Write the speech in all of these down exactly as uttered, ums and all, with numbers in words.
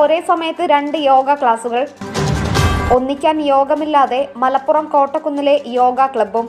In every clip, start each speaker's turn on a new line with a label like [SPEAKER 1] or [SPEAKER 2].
[SPEAKER 1] ഒരേ സമയത്ത് രണ്ട് യോഗ ക്ലാസുകൾ. ഒന്നിക്കാൻ യോഗമില്ലാതെ മലപ്പുറം കോട്ടക്കുന്നിലെ യോഗ ക്ലബ്ബും.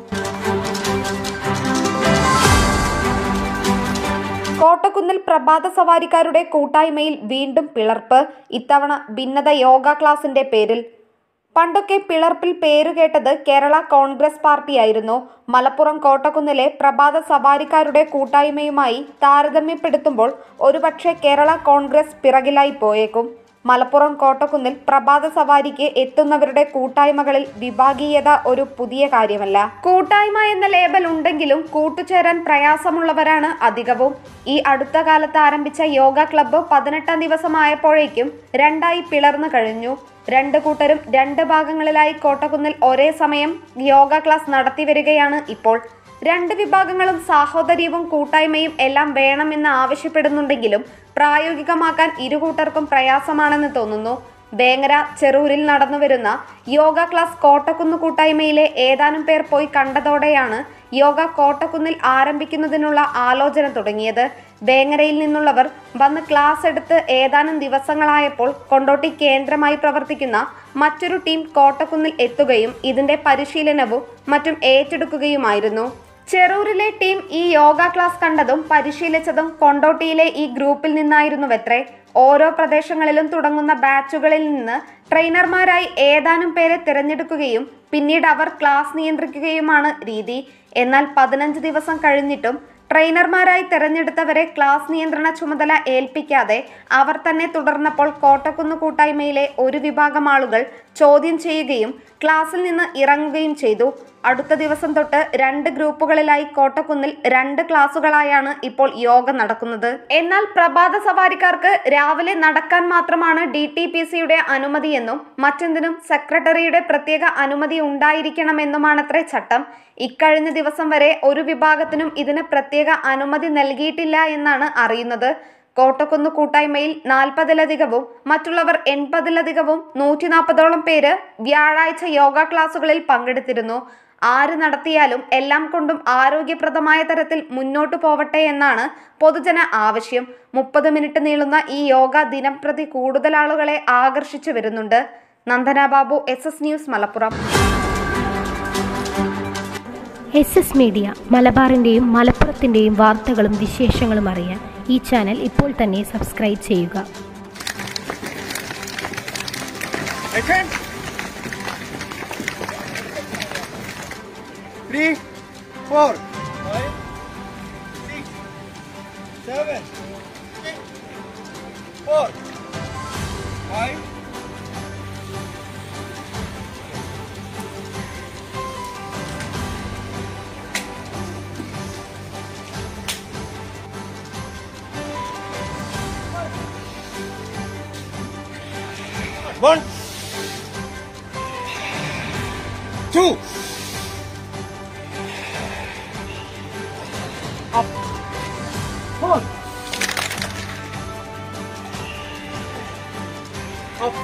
[SPEAKER 1] കോട്ടക്കുന്നിൽ പ്രഭാത സവാരിക്കാരുടെ കൂട്ടായ്മയിൽ വീണ്ടും പിളർപ്പ്. ഇത്തവണ ഭിന്നത യോഗ ക്ലാസിന്റെ പേരിൽ. പണ്ടൊക്കെ പിളർപ്പിൽ പേരുകേട്ടത് കേരള കോൺഗ്രസ് പാർട്ടിയായിരുന്നു. മലപ്പുറം കോട്ടക്കുന്നിലെ പ്രഭാത സവാരിക്കാരുടെ കൂട്ടായ്മയുമായി താരതമ്യപ്പെടുത്തുമ്പോൾ ഒരുപക്ഷെ കേരള കോൺഗ്രസ് പിറകിലായി പോയേക്കും. മലപ്പുറം കോട്ടക്കുന്നിൽ പ്രഭാത സവാരിക്ക് എത്തുന്നവരുടെ കൂട്ടായ്മകളിൽ വിഭാഗീയത ഒരു പുതിയ കാര്യമല്ല. കൂട്ടായ്മ എന്ന ലേബൽ ഉണ്ടെങ്കിലും കൂട്ടുചേരാൻ പ്രയാസമുള്ളവരാണ് അധികവും. ഈ അടുത്ത കാലത്ത് ആരംഭിച്ച യോഗ ക്ലബ്ബ് പതിനെട്ടാം ദിവസമായപ്പോഴേക്കും രണ്ടായി പിളർന്നു കഴിഞ്ഞു. രണ്ട് കൂട്ടരും രണ്ട് ഭാഗങ്ങളിലായി കോട്ടക്കുന്നിൽ ഒരേ സമയം യോഗ ക്ലാസ് നടത്തി വരികയാണ് ഇപ്പോൾ. രണ്ട് വിഭാഗങ്ങളും സാഹോദര്യവും കൂട്ടായ്മയും എല്ലാം വേണമെന്ന് ആവശ്യപ്പെടുന്നുണ്ടെങ്കിലും പ്രായോഗികമാക്കാൻ ഇരുകൂട്ടർക്കും പ്രയാസമാണെന്ന് തോന്നുന്നു. വേങ്ങര ചെറൂരിൽ നടന്നുവരുന്ന യോഗ ക്ലാസ് കോട്ടക്കുന്ന് കൂട്ടായ്മയിലെ ഏതാനും പേർ പോയി കണ്ടതോടെയാണ് യോഗ കോട്ടക്കുന്നിൽ ആരംഭിക്കുന്നതിനുള്ള ആലോചന തുടങ്ങിയത്. വേങ്ങരയിൽ നിന്നുള്ളവർ വന്ന് ക്ലാസ് എടുത്ത് ഏതാനും ദിവസങ്ങളായപ്പോൾ കൊണ്ടോട്ടി കേന്ദ്രമായി പ്രവർത്തിക്കുന്ന മറ്റൊരു ടീം കോട്ടക്കുന്നിൽ എത്തുകയും ഇതിന്റെ പരിശീലനവും മറ്റും ഏറ്റെടുക്കുകയുമായിരുന്നു. ചെറൂരിലെ ടീം ഈ യോഗ ക്ലാസ് കണ്ടതും പരിശീലിച്ചതും കൊണ്ടോട്ടിയിലെ ഈ ഗ്രൂപ്പിൽ നിന്നായിരുന്നുവത്രേ. ഓരോ പ്രദേശങ്ങളിലും തുടങ്ങുന്ന ബാച്ചുകളിൽ നിന്ന് ട്രെയിനർമാരായി ഏതാനും പേരെ തിരഞ്ഞെടുക്കുകയും പിന്നീട് അവർ ക്ലാസ് നിയന്ത്രിക്കുകയുമാണ് രീതി. എന്നാൽ പതിനഞ്ച് ദിവസം കഴിഞ്ഞിട്ടും ട്രെയിനർമാരായി തിരഞ്ഞെടുത്തവരെ ക്ലാസ് നിയന്ത്രണ ചുമതല ഏൽപ്പിക്കാതെ അവർ തന്നെ തുടർന്നപ്പോൾ കോട്ടക്കുന്ന് കൂട്ടായ്മയിലെ ഒരു വിഭാഗം ആളുകൾ ചോദ്യം ചെയ്യുകയും ക്ലാസ്സിൽ നിന്ന് ഇറങ്ങുകയും ചെയ്തു. അടുത്ത ദിവസം തൊട്ട് രണ്ട് ഗ്രൂപ്പുകളിലായി കോട്ടക്കുന്നിൽ രണ്ട് ക്ലാസുകളായാണ് ഇപ്പോൾ യോഗ നടക്കുന്നത്. എന്നാൽ പ്രഭാത സവാരിക്കാർക്ക് രാവിലെ നടക്കാൻ മാത്രമാണ് ഡി ടി പി സിയുടെ അനുമതിയെന്നും മറ്റെന്തിനും സെക്രട്ടറിയുടെ പ്രത്യേക അനുമതി ഉണ്ടായിരിക്കണമെന്നുമാണത്രേ ചട്ടം. ഇക്കഴിഞ്ഞ ദിവസം വരെ ഒരു വിഭാഗത്തിനും ഇതിന് പ്രത്യേക അനുമതി നൽകിയിട്ടില്ല എന്നാണ് അറിയുന്നത്. കോട്ടക്കുന്ന് കൂട്ടായ്മയിൽ നാൽപ്പതിലധികവും മറ്റുള്ളവർ എൺപതിലധികവും നൂറ്റി നാൽപ്പതോളം പേര് വ്യാഴാഴ്ച യോഗ ക്ലാസുകളിൽ പങ്കെടുത്തിരുന്നു. ആര് നടത്തിയാലും എല്ലാം കൊണ്ടും ആരോഗ്യപ്രദമായ തരത്തിൽ മുന്നോട്ടു പോവട്ടെ എന്നാണ് പൊതുജന ആവശ്യം. മുപ്പത് മിനിറ്റ് നീളുന്ന ഈ യോഗ ദിനം പ്രതി കൂടുതൽ ആളുകളെ ആകർഷിച്ചു വരുന്നുണ്ട്. Nandana Babu, S S news, Malappuram.
[SPEAKER 2] S S media മലബാറിൻ്റെയും മലപ്പുറത്തിൻ്റെയും വാർത്തകളും വിശേഷങ്ങളും അറിയാൻ ഈ ചാനൽ ഇപ്പോൾ തന്നെ സബ്സ്ക്രൈബ് ചെയ്യുക.
[SPEAKER 3] Three, four, five, six, seven, six, four, five. One, two. Up. Come on. Up.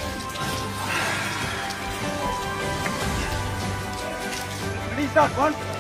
[SPEAKER 3] Ready, start. One.